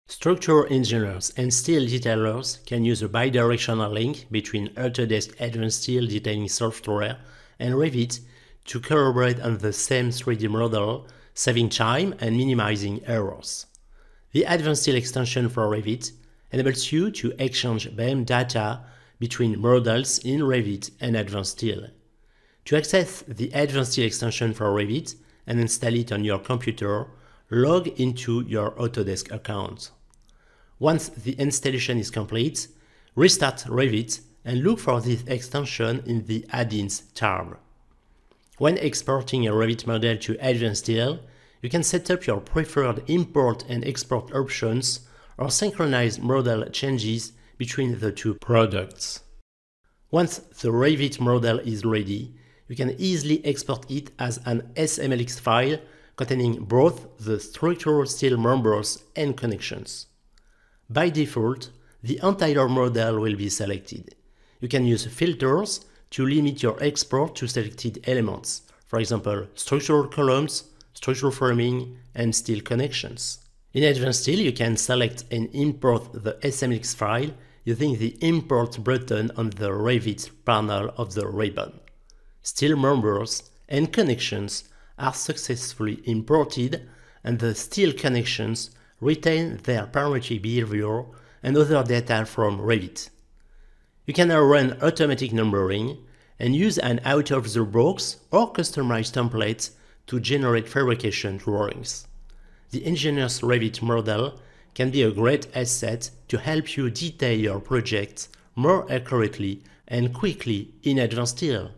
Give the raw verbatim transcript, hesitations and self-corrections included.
Structural engineers and steel detailers can use a bidirectional link between Autodesk Advanced Steel Detailing software and Revit to collaborate on the same three D model, saving time and minimizing errors. The Advanced Steel extension for Revit enables you to exchange B I M data between models in Revit and Advanced Steel. To access the Advanced Steel extension for Revit and install it on your computer, log into your Autodesk account. Once the installation is complete, restart Revit and look for this extension in the Add-ins tab. When exporting a Revit model to Advanced Steel, you can set up your preferred import and export options or synchronize model changes between the two products. Once the Revit model is ready, you can easily export it as an S M L X file containing both the structural steel members and connections. By default, the entire model will be selected. You can use filters to limit your export to selected elements, for example, structural columns, structural framing, and steel connections. In Advanced Steel, you can select and import the S M L X file using the Import button on the Revit panel of the ribbon. Steel members and connections are successfully imported, and the steel connections retain their parametric behavior and other data from Revit. You can now run automatic numbering and use an out-of-the-box or customized template to generate fabrication drawings. The engineer's Revit model can be a great asset to help you detail your project more accurately and quickly in Advanced Steel.